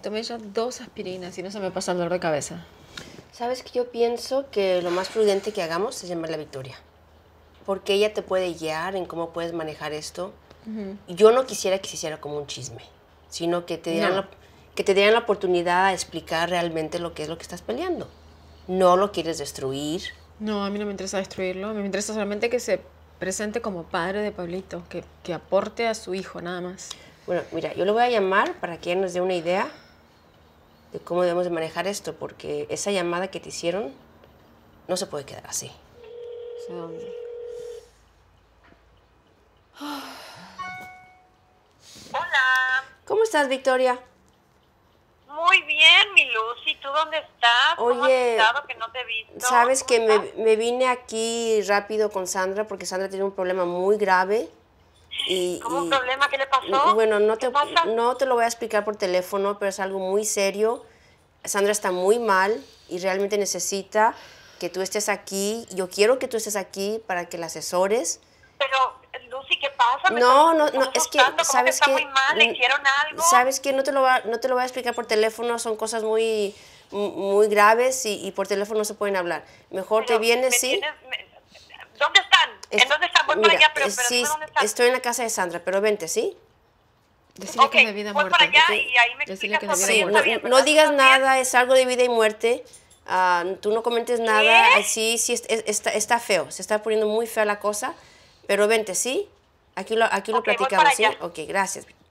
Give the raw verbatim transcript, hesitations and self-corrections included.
tomé ya dos aspirinas y no se me pasa el dolor de cabeza. ¿Sabes qué? Yo pienso que lo más prudente que hagamos es llamarle a Victoria. Porque ella te puede guiar en cómo puedes manejar esto. Uh-huh. Yo no quisiera que se hiciera como un chisme, sino que te dieran, no. la, que te dieran la oportunidad a explicar realmente lo que es lo que estás peleando. No lo quieres destruir. No, a mí no me interesa destruirlo. A mí me interesa solamente que se presente como padre de Pablito, que, que aporte a su hijo, nada más. Bueno, mira, yo le voy a llamar para que ella nos dé una idea de cómo debemos de manejar esto, porque esa llamada que te hicieron no se puede quedar así. ¿De dónde? Hola. ¿Cómo estás, Victoria? Muy bien, mi Lucy. ¿Tú dónde estás? Oye, ¿Cómo has estado que no te he visto? Sabes que me, me vine aquí rápido con Sandra porque Sandra tiene un problema muy grave. Y, ¿Cómo un y, problema? ¿Qué le pasó? Bueno, no te, pasa? no te lo voy a explicar por teléfono, pero es algo muy serio. Sandra está muy mal y realmente necesita que tú estés aquí. Yo quiero que tú estés aquí para que la asesores. Pero, Lucy, ¿qué pasa? ¿Me no, estás, no, no, es que, ¿cómo ¿sabes que está qué? muy mal? ¿Le hicieron algo? ¿Sabes qué? No te lo voy a, no te lo voy a explicar por teléfono, son cosas muy, muy graves y, y por teléfono no se pueden hablar. Mejor pero te vienes, ¿sí? Tienes, me, ¿Dónde están? Es, ¿En dónde están? Voy mira, para allá, pero, pero sí, ¿dónde están? Estoy en la casa de Sandra, pero vente, ¿sí? Decirle okay, que es de vida voy muerte. para allá okay. y ahí me Decirle explicas que es de vida todo. muerte. Sí, Bien, no, no digas nada, bien? es algo de vida y muerte. Uh, tú no comentes nada. Sí, sí, es, es, está, está feo, se está poniendo muy fea la cosa. Pero vente, ¿sí? Aquí lo, aquí okay, lo platicamos, ¿sí? allá. Ok, gracias.